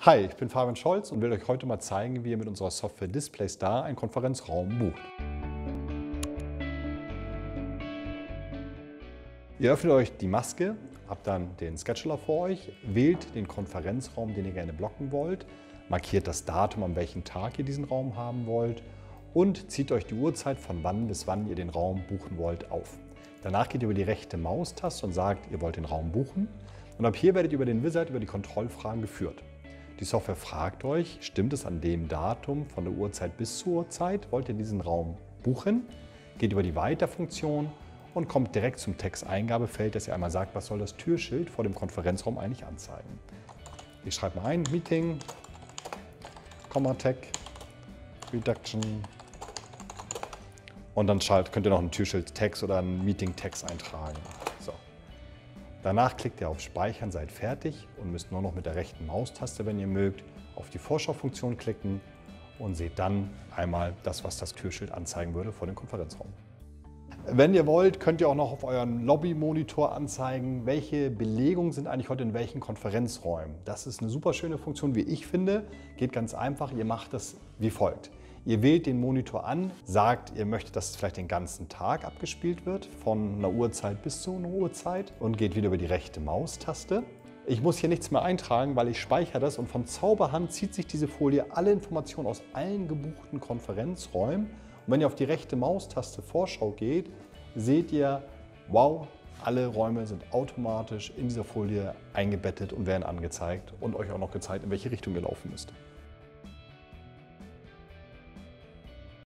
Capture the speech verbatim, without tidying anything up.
Hi, ich bin Fabian Scholz und will euch heute mal zeigen, wie ihr mit unserer Software DisplayStar einen Konferenzraum bucht. Ihr öffnet euch die Maske, habt dann den Scheduler vor euch, wählt den Konferenzraum, den ihr gerne blocken wollt, markiert das Datum, an welchem Tag ihr diesen Raum haben wollt und zieht euch die Uhrzeit, von wann bis wann ihr den Raum buchen wollt, auf. Danach geht ihr über die rechte Maustaste und sagt, ihr wollt den Raum buchen. Und ab hier werdet ihr über den Wizard über die Kontrollfragen geführt. Die Software fragt euch, stimmt es an dem Datum von der Uhrzeit bis zur Uhrzeit? Wollt ihr diesen Raum buchen? Geht über die Weiter-Funktion und kommt direkt zum Texteingabefeld, dass ihr einmal sagt, was soll das Türschild vor dem Konferenzraum eigentlich anzeigen. Ich schreibe mal ein, Meeting, Commatech, Reduction und dann könnt ihr noch einen Türschild-Text oder einen Meeting-Text eintragen. So. Danach klickt ihr auf Speichern, seid fertig und müsst nur noch mit der rechten Maustaste, wenn ihr mögt, auf die Vorschau-Funktion klicken und seht dann einmal das, was das Türschild anzeigen würde vor dem Konferenzraum. Wenn ihr wollt, könnt ihr auch noch auf euren Lobby-Monitor anzeigen, welche Belegungen sind eigentlich heute in welchen Konferenzräumen. Das ist eine super schöne Funktion, wie ich finde. Geht ganz einfach, ihr macht das wie folgt. Ihr wählt den Monitor an, sagt, ihr möchtet, dass es vielleicht den ganzen Tag abgespielt wird, von einer Uhrzeit bis zu einer Uhrzeit und geht wieder über die rechte Maustaste. Ich muss hier nichts mehr eintragen, weil ich speichere das und von Zauberhand zieht sich diese Folie alle Informationen aus allen gebuchten Konferenzräumen. Und wenn ihr auf die rechte Maustaste Vorschau geht, seht ihr, wow, alle Räume sind automatisch in dieser Folie eingebettet und werden angezeigt und euch auch noch gezeigt, in welche Richtung ihr laufen müsst.